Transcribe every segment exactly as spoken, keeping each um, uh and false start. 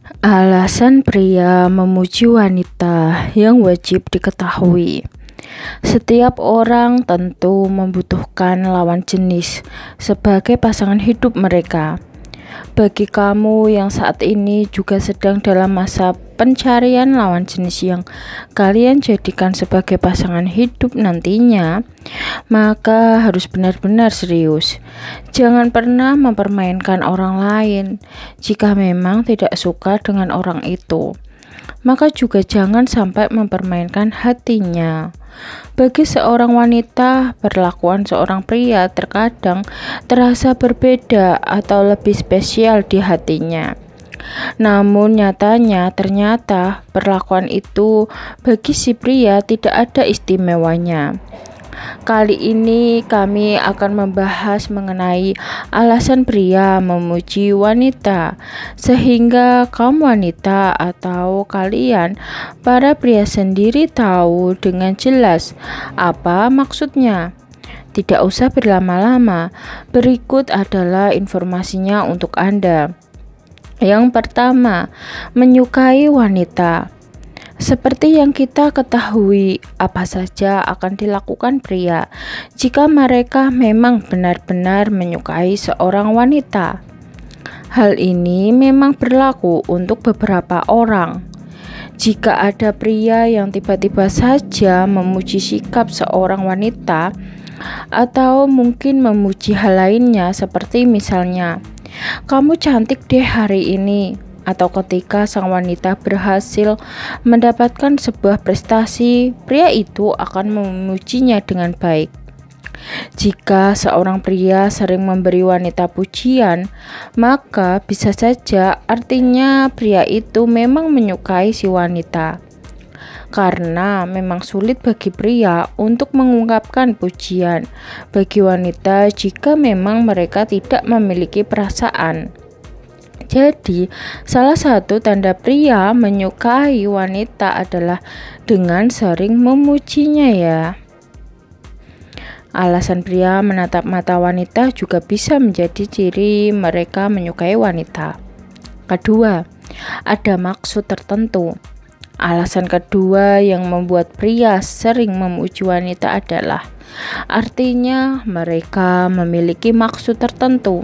Alasan pria memuji wanita yang wajib diketahui. Setiap orang tentu membutuhkan lawan jenis sebagai pasangan hidup mereka. Bagi kamu yang saat ini juga sedang dalam masa pencarian lawan jenis yang kalian jadikan sebagai pasangan hidup nantinya, maka harus benar-benar serius. Jangan pernah mempermainkan orang lain. Jika memang tidak suka dengan orang itu, maka juga jangan sampai mempermainkan hatinya. Bagi seorang wanita, perlakuan seorang pria terkadang terasa berbeda atau lebih spesial di hatinya. Namun nyatanya ternyata perlakuan itu bagi si pria tidak ada istimewanya. Kali ini kami akan membahas mengenai alasan pria memuji wanita, sehingga kaum wanita atau kalian para pria sendiri tahu dengan jelas apa maksudnya. Tidak usah berlama-lama, berikut adalah informasinya untuk Anda. Yang pertama, menyukai wanita. Seperti yang kita ketahui, apa saja akan dilakukan pria jika mereka memang benar-benar menyukai seorang wanita. Hal ini memang berlaku untuk beberapa orang. Jika ada pria yang tiba-tiba saja memuji sikap seorang wanita, atau mungkin memuji hal lainnya seperti misalnya, "Kamu cantik deh hari ini," atau ketika sang wanita berhasil mendapatkan sebuah prestasi, pria itu akan memujinya dengan baik. Jika seorang pria sering memberi wanita pujian, maka bisa saja artinya pria itu memang menyukai si wanita. Karena memang sulit bagi pria untuk mengungkapkan pujian bagi wanita jika memang mereka tidak memiliki perasaan. Jadi, salah satu tanda pria menyukai wanita adalah dengan sering memujinya ya. Alasan pria menatap mata wanita juga bisa menjadi ciri mereka menyukai wanita. Kedua, ada maksud tertentu. Alasan kedua yang membuat pria sering memuji wanita adalah artinya mereka memiliki maksud tertentu.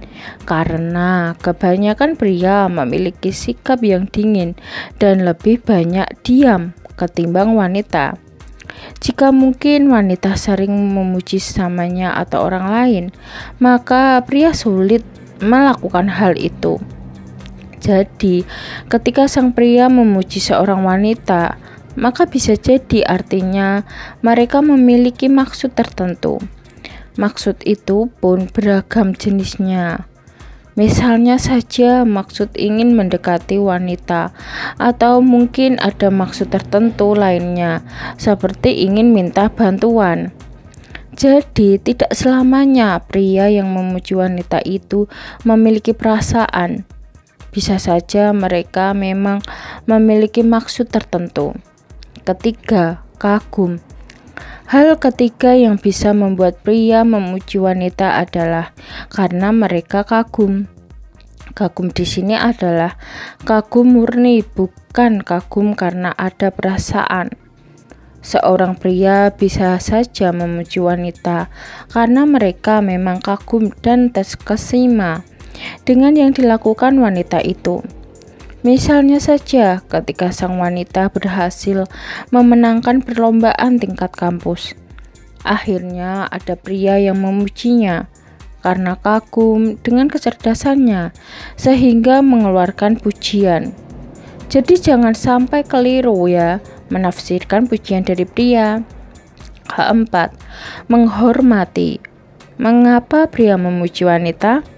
Karena kebanyakan pria memiliki sikap yang dingin dan lebih banyak diam ketimbang wanita. Jika mungkin wanita sering memuji sesamanya atau orang lain, maka pria sulit melakukan hal itu. Jadi, ketika sang pria memuji seorang wanita, maka bisa jadi artinya mereka memiliki maksud tertentu. Maksud itu pun beragam jenisnya. Misalnya saja maksud ingin mendekati wanita, atau mungkin ada maksud tertentu lainnya, seperti ingin minta bantuan. Jadi, tidak selamanya pria yang memuji wanita itu memiliki perasaan. Bisa saja mereka memang memiliki maksud tertentu. Ketiga, kagum. Hal ketiga yang bisa membuat pria memuji wanita adalah karena mereka kagum. Kagum di sini adalah kagum murni, bukan kagum karena ada perasaan. Seorang pria bisa saja memuji wanita karena mereka memang kagum dan terkesima dengan yang dilakukan wanita itu. Misalnya saja ketika sang wanita berhasil memenangkan perlombaan tingkat kampus. Akhirnya ada pria yang memujinya karena kagum dengan kecerdasannya sehingga mengeluarkan pujian. Jadi jangan sampai keliru ya menafsirkan pujian dari pria. Keempat, menghormati. Mengapa pria memuji wanita?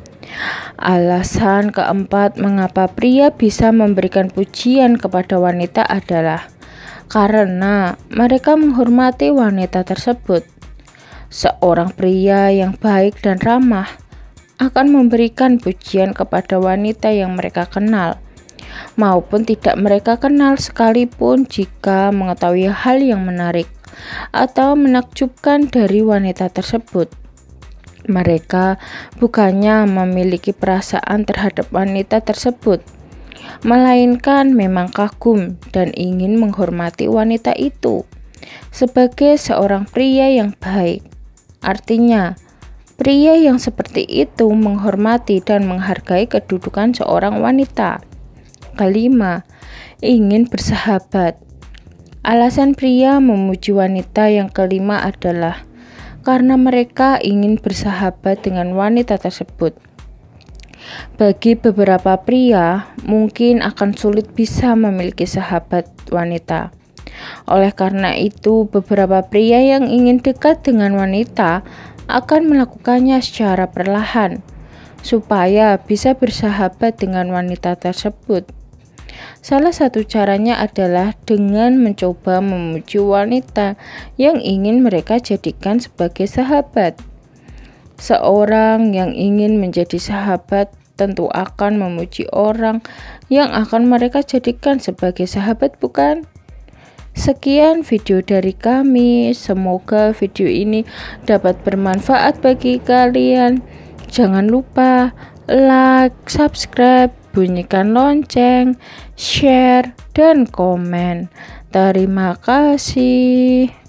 Alasan keempat mengapa pria bisa memberikan pujian kepada wanita adalah karena mereka menghormati wanita tersebut. Seorang pria yang baik dan ramah akan memberikan pujian kepada wanita yang mereka kenal, maupun tidak mereka kenal sekalipun jika mengetahui hal yang menarik atau menakjubkan dari wanita tersebut. Mereka bukannya memiliki perasaan terhadap wanita tersebut, melainkan memang kagum dan ingin menghormati wanita itu sebagai seorang pria yang baik. Artinya, pria yang seperti itu menghormati dan menghargai kedudukan seorang wanita. Kelima, ingin bersahabat. Alasan pria memuji wanita yang kelima adalah karena mereka ingin bersahabat dengan wanita tersebut. Bagi beberapa pria, mungkin akan sulit bisa memiliki sahabat wanita. Oleh karena itu, beberapa pria yang ingin dekat dengan wanita akan melakukannya secara perlahan, supaya bisa bersahabat dengan wanita tersebut. Salah satu caranya adalah dengan mencoba memuji wanita yang ingin mereka jadikan sebagai sahabat. Seorang yang ingin menjadi sahabat tentu akan memuji orang yang akan mereka jadikan sebagai sahabat, bukan? Sekian video dari kami, semoga video ini dapat bermanfaat bagi kalian. Jangan lupa like, subscribe, bunyikan lonceng, share, dan komen. Terima kasih.